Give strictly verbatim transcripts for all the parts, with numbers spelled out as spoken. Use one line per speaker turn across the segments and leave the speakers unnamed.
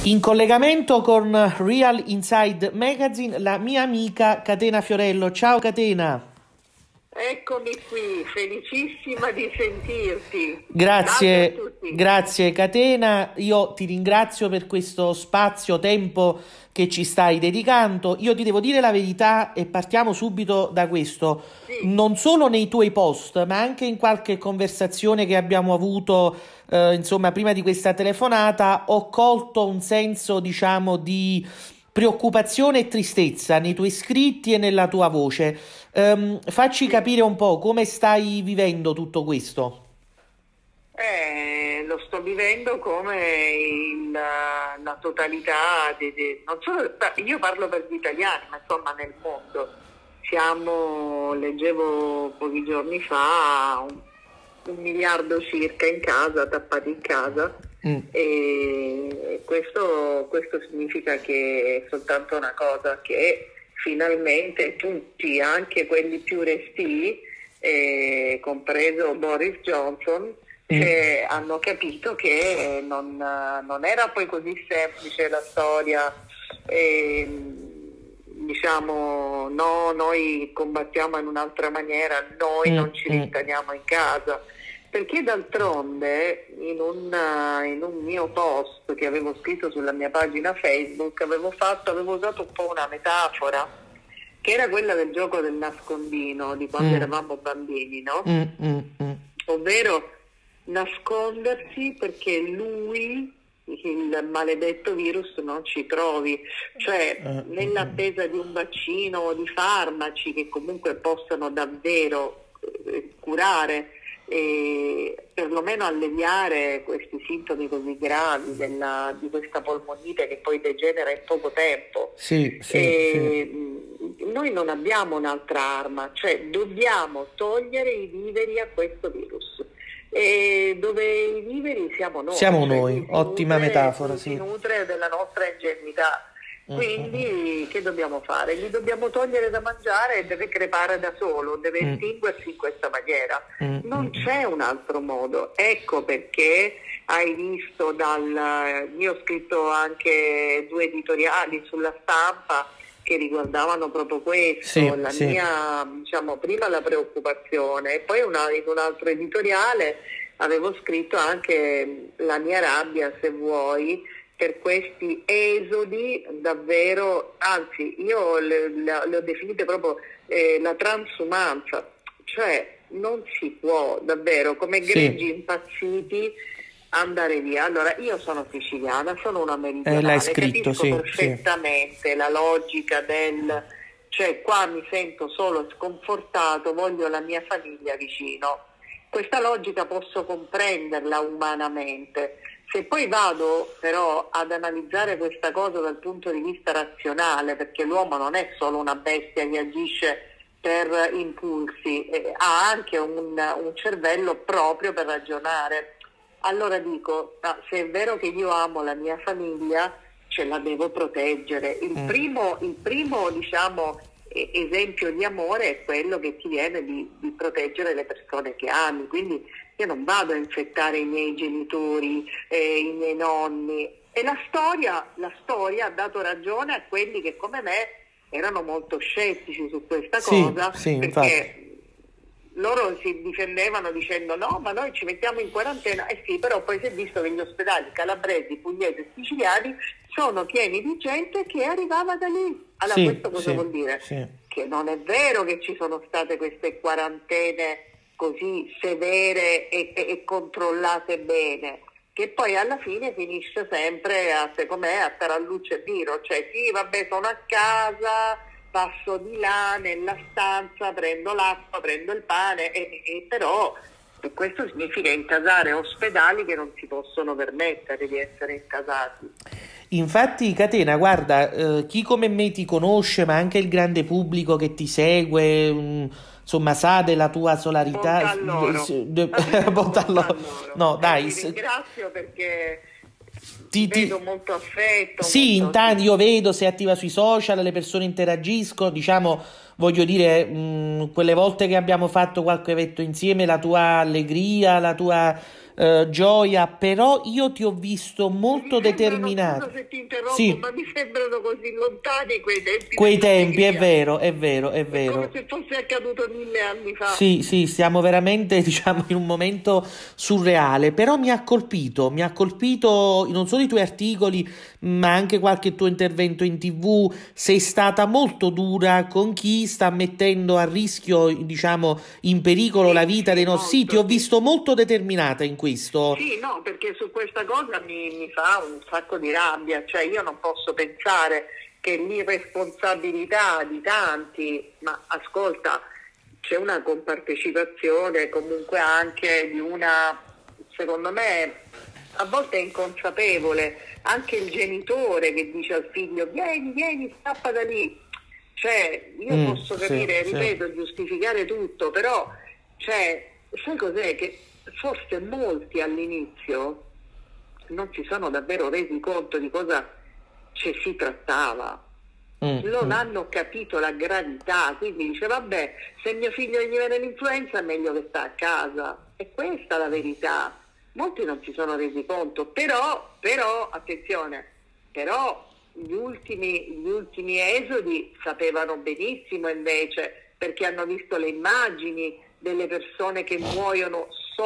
In collegamento con Real Inside Magazine, la mia amica Catena Fiorello. Ciao Catena.
Eccomi qui, felicissima di sentirti.
Grazie,
Salve a tutti.
grazie Catena. Io ti ringrazio per questo spazio, tempo che ci stai dedicando. Io ti devo dire la verità e partiamo subito da questo.
Sì,
Non solo nei tuoi post, ma anche in qualche conversazione che abbiamo avuto, eh, insomma, prima di questa telefonata, ho colto un senso, diciamo, di preoccupazione e tristezza nei tuoi scritti e nella tua voce. Ehm, facci
sì.
capire un po' come stai vivendo tutto questo.
Eh, lo sto vivendo come il- la totalità, di, di- non solo, beh, io parlo per gli italiani, ma insomma nel mondo. Siamo, leggevo pochi giorni fa, un, un miliardo circa in casa, tappati in casa,
Mm,
e questo, questo significa che è soltanto una cosa, che finalmente tutti, anche quelli più restii, eh, compreso Boris Johnson,
mm,
eh, hanno capito che non, non era poi così semplice la storia. eh, diciamo, no, noi combattiamo in un'altra maniera, noi
mm,
non ci
mm,
rintaniamo in casa. Perché d'altronde in un, in un mio post che avevo scritto sulla mia pagina Facebook avevo fatto, avevo usato un po' una metafora, che era quella del gioco del nascondino di quando
mm,
eravamo bambini, no?
mm, mm, mm.
Ovvero nascondersi perché lui, il maledetto virus, non ci trovi, cioè
Eh, mm, mm.
nell'attesa di un vaccino o di farmaci che comunque possano davvero eh, curare e perlomeno alleviare questi sintomi così gravi della- di questa polmonite che poi degenera in poco tempo.
Sì, sì, sì.
E, mh, noi non abbiamo un'altra arma, cioè dobbiamo togliere i viveri a questo virus. E dove i viveri siamo noi,
Siamo
cioè
noi,
lui si
ottima
nutre,
metafora,
lui si
sì.
nutre della nostra ingenuità.
Mm, mm,
Quindi che dobbiamo fare? Gli dobbiamo togliere da mangiare e deve crepare da solo, deve
mm,
estinguersi in questa maniera.
mm, mm,
Non
mm.
c'è un altro modo. Ecco perché hai visto dal... Io ho scritto anche due editoriali sulla Stampa che riguardavano proprio questo,
Sì,
la
sì.
mia, diciamo, prima la preoccupazione e poi una- in un altro editoriale avevo scritto anche la mia rabbia, se vuoi, per questi esodi davvero, anzi io le, le- le ho definite proprio eh, la transumanza, cioè non si può davvero come
Sì,
greggi impazziti andare via. Allora, io sono siciliana, sono una
eh, l'hai
meridionale,
scritto,
capisco
sì, sì.
perfettamente la logica del, cioè qua mi sento solo sconfortato, voglio la mia famiglia vicino. Questa logica posso comprenderla umanamente. Se poi vado però ad analizzare questa cosa dal punto di vista razionale, perché l'uomo non è solo una bestia che agisce per impulsi, eh, ha anche un, un cervello proprio per ragionare. Allora dico, ah, se è vero che io amo la mia famiglia, ce la devo proteggere. Il
Mm,
primo, il primo diciamo, eh, esempio di amore è quello che ti viene di, di proteggere le persone che ami. Quindi io non vado a infettare i miei genitori, eh, i miei nonni. E la storia, la storia ha dato ragione a quelli che come me erano molto scettici su questa
sì,
cosa,
sì, infatti.
perché loro si difendevano dicendo no, ma noi ci mettiamo in quarantena, eh sì, però poi si è visto che gli ospedali calabresi, pugliesi e siciliani sono pieni di gente che arrivava da lì. Allora
Sì,
questo cosa
sì,
vuol dire?
sì.
Che non è vero che ci sono state queste quarantene così severe e, e- e controllate bene, che poi alla fine finisce sempre a, secondo me, a taralluccio e tiro, cioè sì, vabbè, sono a casa, passo di là nella stanza, prendo l'acqua, prendo il pane, e, e però e questo significa incasare ospedali che non si possono permettere di essere incasati.
Infatti, Catena, guarda, eh, chi come me ti conosce, ma anche il grande pubblico che ti segue, mm, insomma, sa della tua solarità.
Bontà a
s- d-
loro,
s- d- bontà
bontà a
allo-
loro.
No,
E
dai,
li
s-
ringrazio perché
ti,
vedo
ti-
molto affetto,
sì,
molto
intanto
sì.
io vedo, sei attiva sui social, le persone interagiscono, diciamo, voglio dire, mh, quelle volte che abbiamo fatto qualche evento insieme, la tua allegria, la tua eh, Gioia, però io ti ho visto molto
Mi sembrano,
determinato.
scusa se ti interrompo,
Sì,
ma mi sembrano così lontani quei tempi
quei
della
tempi, è
Siria.
vero, è vero, è
È come
vero.
se fosse accaduto mille anni fa.
Sì, sì, siamo veramente, diciamo, in un momento surreale, però mi ha colpito, mi ha colpito non solo i tuoi articoli, ma anche qualche tuo intervento in T V. Sei stata molto dura con chi sta mettendo a rischio, diciamo, in pericolo la
Sì,
vita dei
sì,
nostri. Sì, ti ho
molto, sì.
visto molto determinata in questo.
Sì, no, perché su questa cosa mi, mi fa un sacco di rabbia, cioè io non posso pensare che l'irresponsabilità di tanti, ma ascolta, c'è una compartecipazione comunque anche di una, secondo me, a volte è inconsapevole, anche il genitore che dice al figlio vieni, vieni, scappa da lì. Cioè, io
Mm,
posso
sì,
capire,
sì.
ripeto, giustificare tutto, però, cioè, sai cos'è? Che forse molti all'inizio non si sono davvero resi conto di cosa ci si trattava,
Mm,
non
mm.
hanno capito la gravità, quindi dice vabbè, se mio figlio gli viene l'influenza è meglio che sta a casa, è questa la verità. Molti non si sono resi conto, però, però attenzione, però gli ultimi, gli ultimi esodi sapevano benissimo invece, perché hanno visto le immagini delle persone che muoiono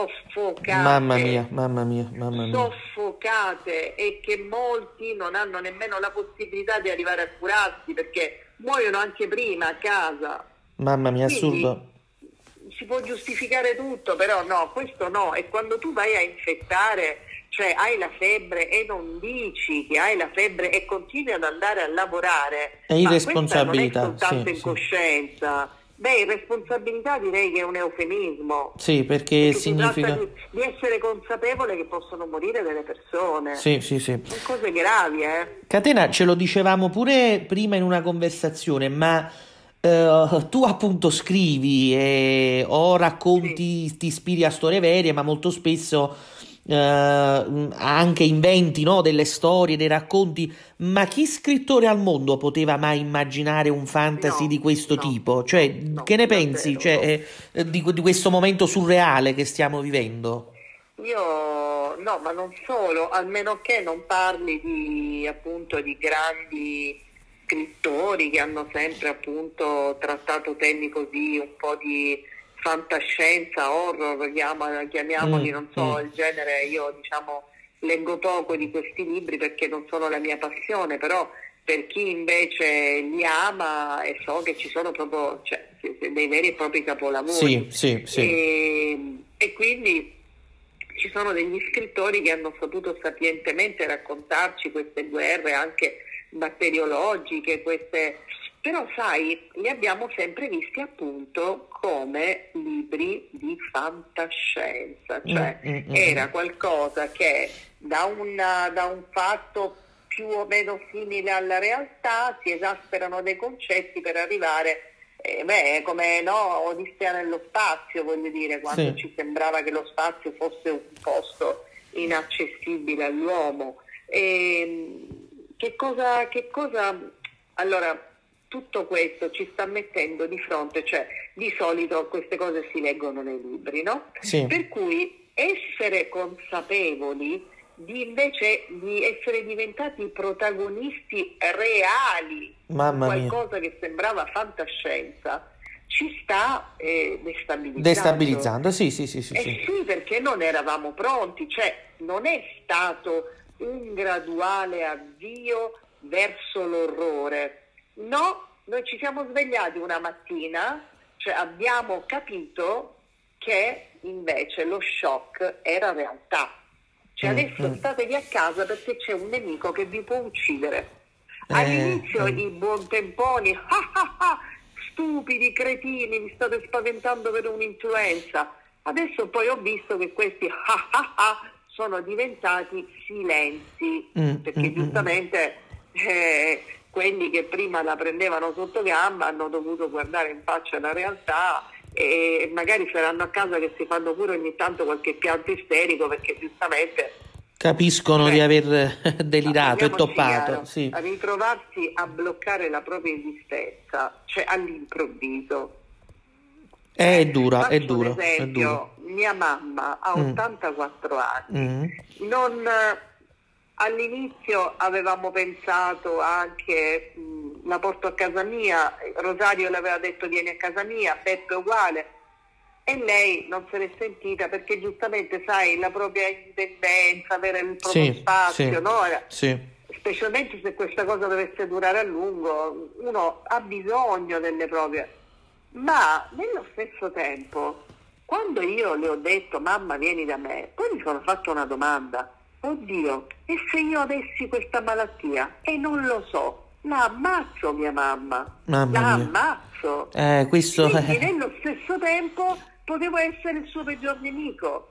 Mamma
soffocate,
mia, mamma mia, mamma mia.
soffocate e che molti non hanno nemmeno la possibilità di arrivare a curarsi perché muoiono anche prima a casa.
Mamma mia,
Quindi
assurdo.
si può giustificare tutto, però no, questo no. E quando tu vai a infettare, cioè hai la febbre e non dici che hai la febbre e continui ad andare a lavorare,
È
ma questa non è
irresponsabilità,
soltanto
sì, sì.
incoscienza. Beh, irresponsabilità direi che è un eufemismo,
Sì, perché
perché si tratta
significa...
di, di essere consapevole che possono morire delle persone.
Sì, sì, sì.
Sono cose gravi, eh?
Catena, ce lo dicevamo pure prima in una conversazione, ma eh, tu appunto scrivi e, o
Sì.
racconti, ti ispiri a storie vere, ma molto spesso eh, anche inventi, no, delle storie, dei racconti. Ma chi scrittore al mondo poteva mai immaginare un fantasy di
No,
questo
no,
tipo? Cioè,
no, no,
che ne pensi,
davvero
cioè,
no.
eh, di, di questo momento surreale che stiamo vivendo?
Io no, ma non solo, almeno che non parli di appunto di grandi scrittori che hanno sempre appunto trattato temi così, un po' di fantascienza, horror, chiama- chiamiamoli,
Mm,
non so,
mm.
il genere, io diciamo leggo poco di questi libri perché non sono la mia passione, però per chi invece li ama e so che ci sono proprio cioè, dei veri e propri
Sì,
capolavori.
sì, sì.
E, e quindi ci sono degli scrittori che hanno saputo sapientemente raccontarci queste guerre anche batteriologiche, queste... però sai, li abbiamo sempre visti appunto come libri di fantascienza,
Mm,
cioè
mm, mm, mm.
era qualcosa che da, una, da un fatto più o meno simile alla realtà si esasperano dei concetti per arrivare eh, beh, come no, Odissea nello spazio, voglio dire, quando
Sì.
ci sembrava che lo spazio fosse un posto inaccessibile all'uomo. E, che cosa, che cosa, allora, tutto questo ci sta mettendo di fronte, cioè di solito queste cose si leggono nei libri, no?
Sì,
Per cui essere consapevoli di invece di essere diventati protagonisti reali di
mamma mia.
qualcosa che sembrava fantascienza, ci sta eh, destabilizzando.
Destabilizzando, sì, sì, sì, sì,
Eh
sì.
sì, perché non eravamo pronti, cioè non è stato un graduale avvio verso l'orrore. No, noi ci siamo svegliati una mattina, cioè abbiamo capito che invece lo shock era realtà. Cioè
Mm,
adesso
mm.
statevi a casa perché c'è un nemico che vi può uccidere.
Eh,
All'inizio
eh.
i buontemponi, ah ah ah, stupidi, cretini, vi state spaventando per un'influenza. Adesso poi ho visto che questi ah ah ah sono diventati silenzi,
Mm, mm,
perché
mm, mm.
giustamente eh, quelli che prima la prendevano sotto gamba hanno dovuto guardare in faccia la realtà e magari saranno a casa che si fanno pure ogni tanto qualche pianto isterico perché giustamente,
Capiscono di
cioè,
aver
ma
delirato e
parliamoci
toppato,
chiaro,
sì.
a ritrovarsi a bloccare la propria esistenza, cioè all'improvviso,
È
Eh,
dura, è
faccio un
dura, è dura.
esempio, mia mamma ha
Mm,
ottantaquattro anni,
mm,
non, eh, all'inizio avevamo pensato anche, mh, la porto a casa mia, Rosario le aveva detto vieni a casa mia, Beppe uguale, e lei non se n'è sentita perché giustamente, sai, la propria indipendenza, avere il proprio
sì,
spazio,
sì,
no? Era-
sì.
Specialmente se questa cosa dovesse durare a lungo, uno ha bisogno delle proprie. Ma nello stesso tempo, quando io le ho detto mamma vieni da me, poi mi sono fatto una domanda. Oddio, e se io avessi questa malattia e non lo so, la ammazzo mia mamma,
Mamma
la
mia.
ammazzo.
Eh, questo
Quindi
è...
nello stesso tempo potevo essere il suo peggior nemico.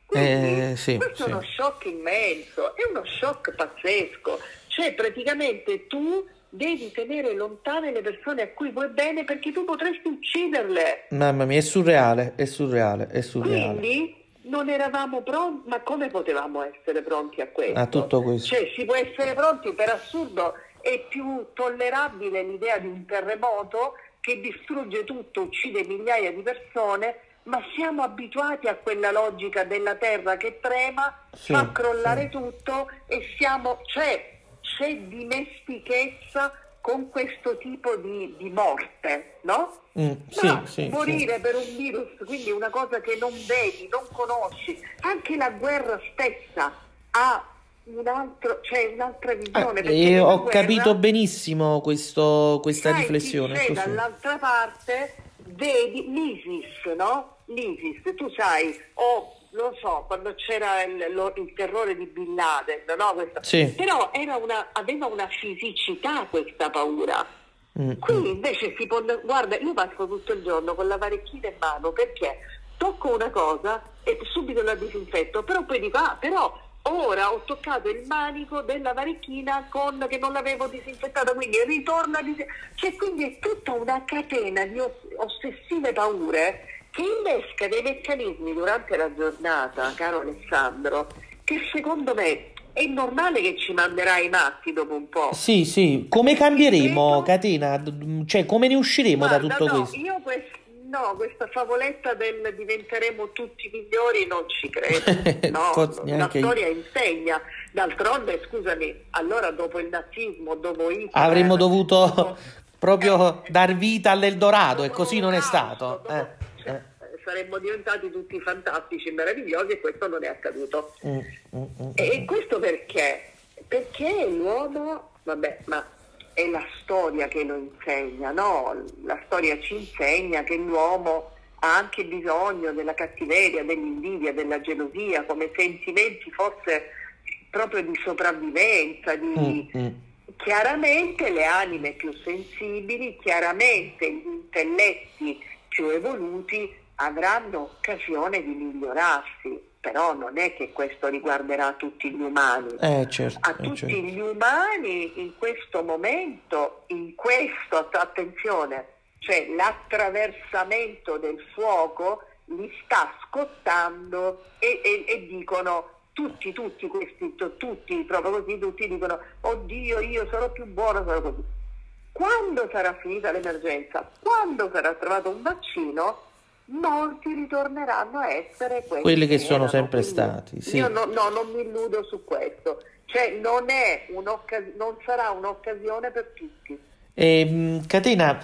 Eh,
Quindi
sì,
questo è
sì.
uno shock immenso, è uno shock pazzesco. Cioè praticamente tu devi tenere lontane le persone a cui vuoi bene perché tu potresti ucciderle.
Mamma mia, è surreale, è surreale, è surreale.
Quindi non eravamo pronti, ma come potevamo essere pronti a
A
questo?
tutto questo.
Cioè si può essere pronti, per assurdo è più tollerabile l'idea di un terremoto che distrugge tutto, uccide migliaia di persone, ma siamo abituati a quella logica della terra che trema,
Sì,
fa
sì.
crollare tutto e siamo, cioè c'è dimestichezza con questo tipo di, di morte, no?
Mm, sì,
Però
sì, sì.
morire per un virus, quindi una cosa che non vedi, non conosci, anche la guerra stessa ha un altro, cioè un'altra
Ah,
visione, perché
e
nella
ho capito
guerra,
benissimo questo, questa
sai chi
riflessione,
c'è
così.
dall'altra parte? Vedi l'ISIS, no? L'ISIS, tu sai, o non so, quando c'era il, lo- il terrore di Bin Laden, no? Questa-
Sì.
Però era una, aveva una fisicità questa paura.
Mm,
Qui
mm.
invece si può, guarda, io passo tutto il giorno con la varecchina in mano perché tocco una cosa e subito la disinfetto, però poi dico, ah, però ora ho toccato il manico della varecchina con, che non l'avevo disinfettata, quindi ritorna a dis- cioè quindi è tutta una catena di oss- ossessive paure che innesca dei meccanismi durante la giornata, caro Alessandro, che secondo me è normale che ci manderai i matti dopo un po'.
Sì, sì. Come cambieremo,
Ripeto,
Catena? D- Cioè, come ne usciremo da
guarda,
tutto
no,
questo?
io quest- no, questa favoletta del diventeremo tutti migliori non ci credo. No,
Forse
no, la
neanche io.
storia insegna. D'altronde, scusami, allora dopo il nazismo, dopo
Avremmo
Hitler,
dovuto
dopo,
proprio
eh,
dar vita all'Eldorado e
dopo
così non è
l'Olocausto,
stato. Eh,
dopo, cioè,
eh.
saremmo diventati tutti fantastici e meravigliosi e questo non è accaduto.
Mm, mm, mm,
E
mm.
questo perché? Perché l'uomo, vabbè, ma è la storia che lo insegna, no? La storia ci insegna che l'uomo ha anche bisogno della cattiveria, dell'invidia, della gelosia, come sentimenti forse proprio di sopravvivenza,
Mm,
di...
mm.
Chiaramente le anime più sensibili, chiaramente gli intelletti più evoluti avranno occasione di migliorarsi, però non è che questo riguarderà tutti gli umani.
Eh, certo,
A
eh,
tutti
certo.
gli umani in questo momento, in questo, attenzione, cioè l'attraversamento del fuoco li sta scottando e, e- e dicono tutti, tutti questi, to- tutti, proprio così, tutti dicono oddio io sarò più buono, sarò così. Quando sarà finita l'emergenza, quando sarà trovato un vaccino, molti ritorneranno a essere quelli
Quelli che
che
sono
erano.
sempre
Quindi
stati,
io
sì.
no, no, non mi illudo su questo. Cioè non è un'occas- non sarà un'occasione per tutti.
E, mh, Catena,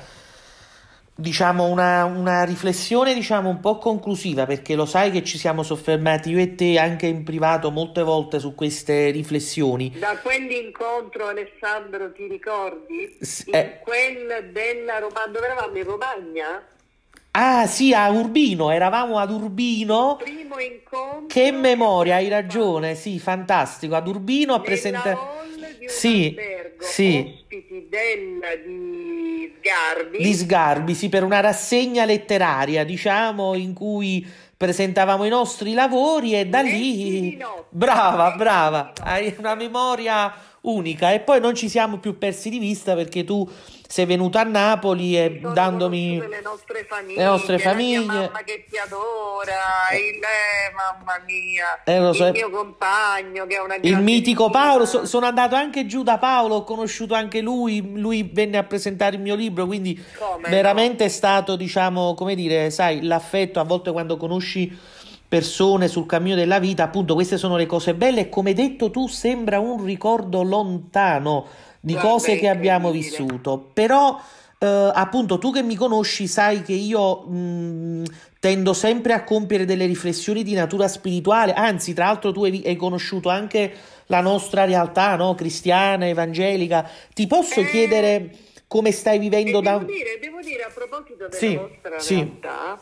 diciamo una, una riflessione diciamo un po' conclusiva perché lo sai che ci siamo soffermati io e te anche in privato molte volte su queste riflessioni.
Da quell'incontro, Alessandro, ti ricordi?
S-
In
eh,
quel della Romagna, dove eravamo? In Romagna?
ah sì, a Urbino, eravamo ad
Il
Urbino.
primo incontro
Che
che
memoria, hai
abbiamo fatto
ragione, sì, fantastico. Ad Urbino a
nella
presentare...
hall di un
Sì,
albergo,
sì,
ospiti del, di
di
Sgarbi,
Sgarbi, sì, per una rassegna letteraria, diciamo, in cui presentavamo i nostri lavori e da
letti di
lì...
notte,
Brava,
letti di
brava, hai
notte.
una memoria unica, e poi non ci siamo più persi di vista perché tu sei venuta a Napoli e
sono
dandomi
le nostre famiglie,
le nostre
la mia
famiglie.
mamma che ti adora, il, eh, mamma mia,
Eh, lo so,
il mio compagno che è una
il
grande
mitico Paolo.
stima.
So- sono andato anche giù da Paolo, ho conosciuto anche lui, lui venne a presentare il mio libro, quindi
Come no?
veramente è stato, diciamo, come dire, sai, l'affetto a volte quando conosci persone sul cammino della vita, appunto, queste sono le cose belle e come hai detto tu sembra un ricordo lontano di
Guarda, è
cose che abbiamo
incredibile.
vissuto, però eh, appunto tu che mi conosci sai che io mh, tendo sempre a compiere delle riflessioni di natura spirituale, anzi, tra l'altro tu hai, hai conosciuto anche la nostra realtà, no? Cristiana, evangelica. Ti posso
Eh,
chiedere come stai
e
vivendo
devo
da...
dire, devo dire a proposito della
Sì,
vostra
sì.
realtà,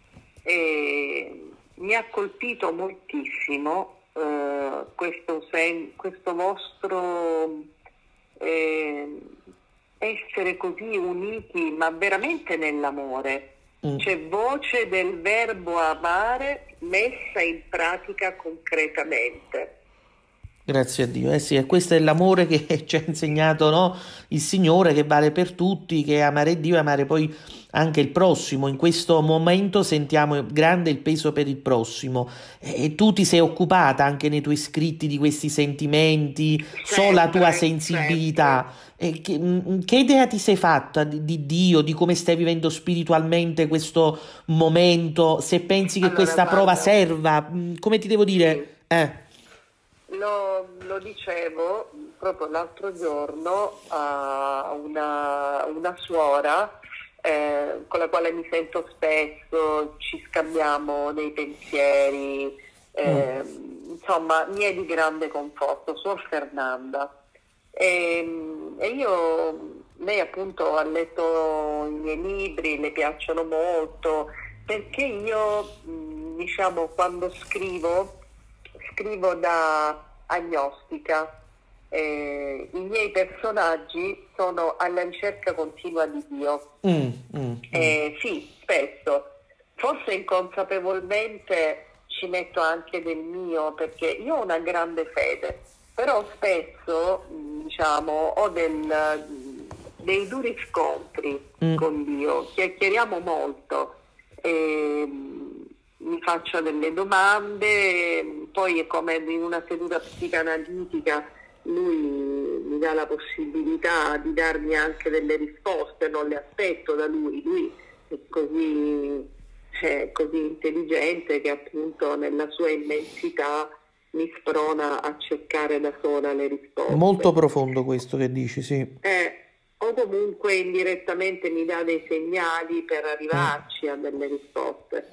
eh, mi ha colpito moltissimo eh, questo, sen- questo vostro eh, essere così uniti, ma veramente nell'amore.
Mm.
C'è voce del verbo amare messa in pratica concretamente.
Grazie a Dio, eh sì, e questo è l'amore che ci ha insegnato, no? Il Signore, che vale per tutti, che è amare Dio e amare poi anche il prossimo. In questo momento sentiamo grande il peso per il prossimo e, e tu ti sei occupata anche nei tuoi scritti di questi sentimenti, so la tua
Sempre, sempre.
sensibilità. E che, mm, che idea ti sei fatta di, di Dio, di come stai vivendo spiritualmente questo momento? Se pensi che
Allora,
questa prova
guarda,
serva, mm, come ti devo
sì.
dire? Eh.
Lo, lo dicevo proprio l'altro giorno a una, una suora eh, con la quale mi sento spesso, ci scambiamo dei pensieri,
Mm.
eh, insomma mi è di grande conforto, Suor Fernanda. E, e io, lei appunto ha letto i miei libri, le piacciono molto, perché io, mh, diciamo, quando scrivo, scrivo da agnostica. Eh, i miei personaggi sono alla ricerca continua di Dio.
Mm, mm, mm.
Eh, sì, spesso, forse inconsapevolmente ci metto anche del mio, perché io ho una grande fede, però spesso, mh, diciamo, ho del, dei duri scontri
Mm.
con Dio, chiacchieriamo molto, e, mi faccio delle domande, poi è come in una seduta psicanalitica, lui mi dà la possibilità di darmi anche delle risposte, non le aspetto da lui, lui è così, è così intelligente che appunto nella sua immensità mi sprona a cercare da sola le
Molto
risposte.
profondo questo che dici, sì.
Eh, o comunque indirettamente mi dà dei segnali per
Mm.
arrivarci a delle risposte.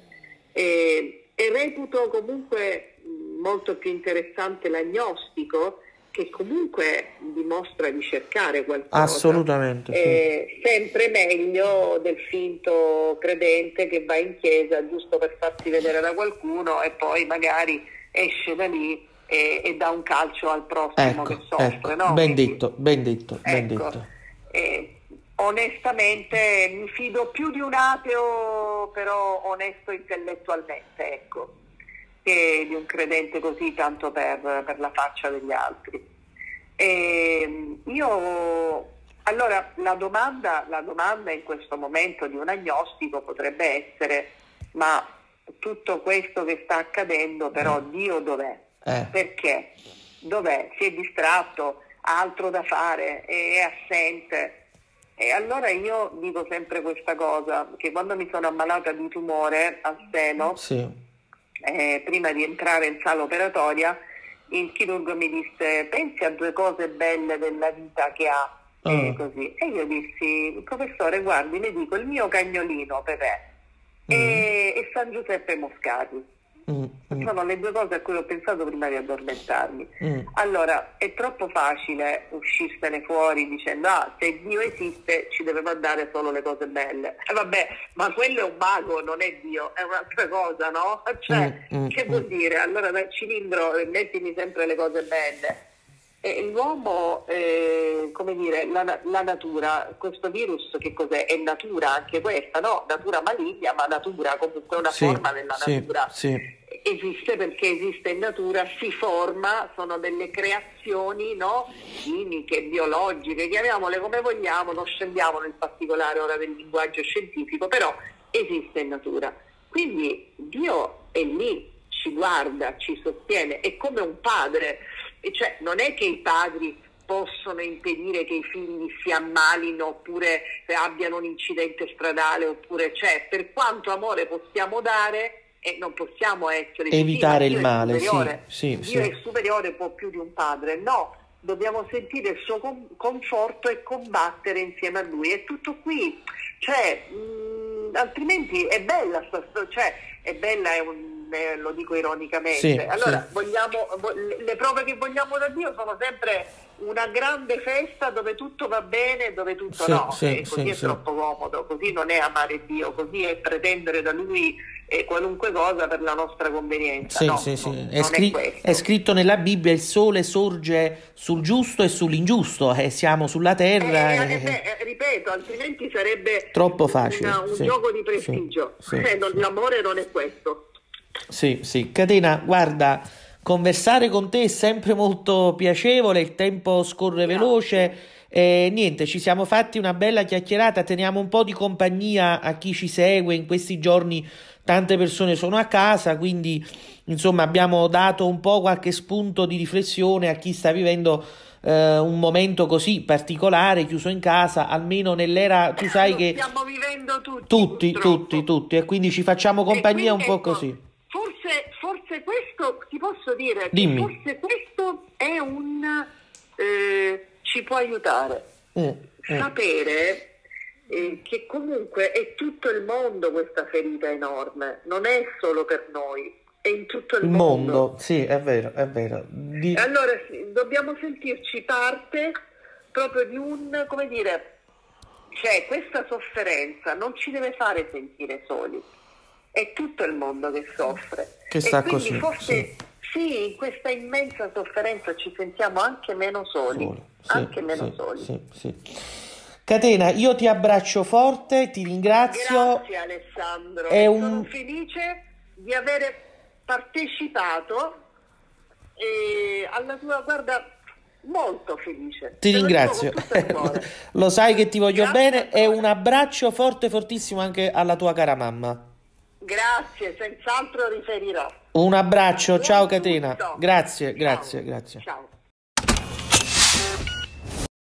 E, e reputo comunque mh, molto più interessante l'agnostico, che comunque dimostra di cercare qualcosa.
Assolutamente, sì.
È sempre meglio del finto credente che va in chiesa giusto per farsi vedere da qualcuno e poi magari esce da lì e, e dà un calcio al prossimo che
Ecco,
soffre,
ecco,
no?
ben
Quindi,
detto, ben detto, ben
ecco,
detto.
eh, onestamente mi fido più di un ateo, però onesto intellettualmente, ecco, che di un credente così tanto per, per la faccia degli altri. E io, allora, la domanda, la domanda in questo momento di un agnostico potrebbe essere: ma tutto questo che sta accadendo, però Dio dov'è?
Eh,
Perché? Dov'è? Si è distratto, ha altro da fare, è, è assente. E allora io dico sempre questa cosa, che quando mi sono ammalata di tumore al seno,
sì.
eh, prima di entrare in sala operatoria, il chirurgo mi disse: pensi a due cose belle della vita che ha, e
Ah,
così. E io dissi: professore, guardi, le dico il mio cagnolino Pepe
mm,
e, e San Giuseppe Moscati.
mm, mm,
Sono le due cose a cui ho pensato prima di addormentarmi.
mm.
Allora, è troppo facile uscirsene fuori dicendo: ah, se Dio esiste ci deve mandare solo le cose belle. E vabbè, ma quello è un mago, non è Dio, è un'altra cosa, no?
Mm,
Cioè,
mm,
che
mm.
vuol dire? Allora dal cilindro eh, mettimi sempre le cose belle. E l'uomo, eh, come dire, la, la natura, questo virus che cos'è? È natura anche questa, no? Natura maligna, ma natura comunque è una
Sì,
forma della
sì,
natura.
sì.
E esiste perché esiste in natura, si forma, sono delle creazioni, no? Chimiche, biologiche, chiamiamole come vogliamo, non scendiamo nel particolare ora del linguaggio scientifico, però esiste in natura. Quindi Dio è lì, ci guarda, ci sostiene, è come un padre, e cioè non è che i padri possono impedire che i figli si ammalino oppure abbiano un incidente stradale, oppure c'è, per quanto amore possiamo dare e non possiamo essere
evitare
sì,
il male, sì,
Dio
sì, sì.
è superiore, può più di un padre, no, dobbiamo sentire il suo con- conforto e combattere insieme a lui, è tutto qui, cioè mh, altrimenti è bella sta sto- cioè è bella, è un, eh, lo dico ironicamente,
Sì,
allora
sì.
vogliamo vo- le prove che vogliamo da Dio sono sempre una grande festa dove tutto va bene e dove tutto
Sì,
no,
sì,
e così
sì,
è
sì.
troppo comodo, così non è amare Dio, così è pretendere da lui eh, qualunque cosa per la nostra convenienza.
Sì,
No,
sì, sì.
no,
È,
non è
scri-
questo.
è scritto nella Bibbia: il sole sorge sul giusto e sull'ingiusto, e siamo sulla
Eh,
terra.
eh, eh,
e-
beh, eh, ripeto, altrimenti sarebbe
Troppo
una-
facile.
un
Sì,
gioco di
sì,
prestigio.
sì,
Eh, non-
sì.
l'amore non è questo.
Sì, sì. Catena, guarda, conversare con te è sempre molto piacevole, il tempo scorre veloce.
Grazie.
E niente, ci siamo fatti una bella chiacchierata, teniamo un po' di compagnia a chi ci segue in questi giorni, tante persone sono a casa, quindi insomma abbiamo dato un po' qualche spunto di riflessione a chi sta vivendo eh, un momento così particolare, chiuso in casa, almeno nell'era, tu sai
Lo
che
stiamo vivendo tutti,
tutti,
purtroppo.
tutti, tutti, e quindi ci facciamo
E
compagnia un
quindi,
po'
ecco,
così.
forse, forse questo, ti posso dire che
Dimmi.
forse questo è un, eh, ci può aiutare.
Mm, mm.
Sapere eh, che comunque è tutto il mondo questa ferita enorme, non è solo per noi, è in tutto il
Il
mondo.
mondo, sì, è vero, è vero. Di-
E allora sì, dobbiamo sentirci parte proprio di un, come dire, cioè questa sofferenza non ci deve fare sentire soli, è tutto il mondo che soffre.
Che
E
sta
quindi
così,
forse sì, in questa immensa sofferenza ci sentiamo anche meno soli,
Solo, sì,
anche meno
sì,
soli.
sì, sì. Catena, io ti abbraccio forte, ti ringrazio.
Grazie Alessandro,
È
e
un-
sono felice di aver partecipato e alla tua, guarda, molto felice.
Ti
Te lo dico
ringrazio.
con tutto il cuore.
Lo sai che ti voglio
Grazie
bene, e
ancora.
un abbraccio forte, fortissimo anche alla tua cara mamma.
Grazie, senz'altro riferirò.
Un abbraccio,
Buon
ciao Catena.
tutto.
Grazie,
Ciao.
grazie, grazie.
Ciao.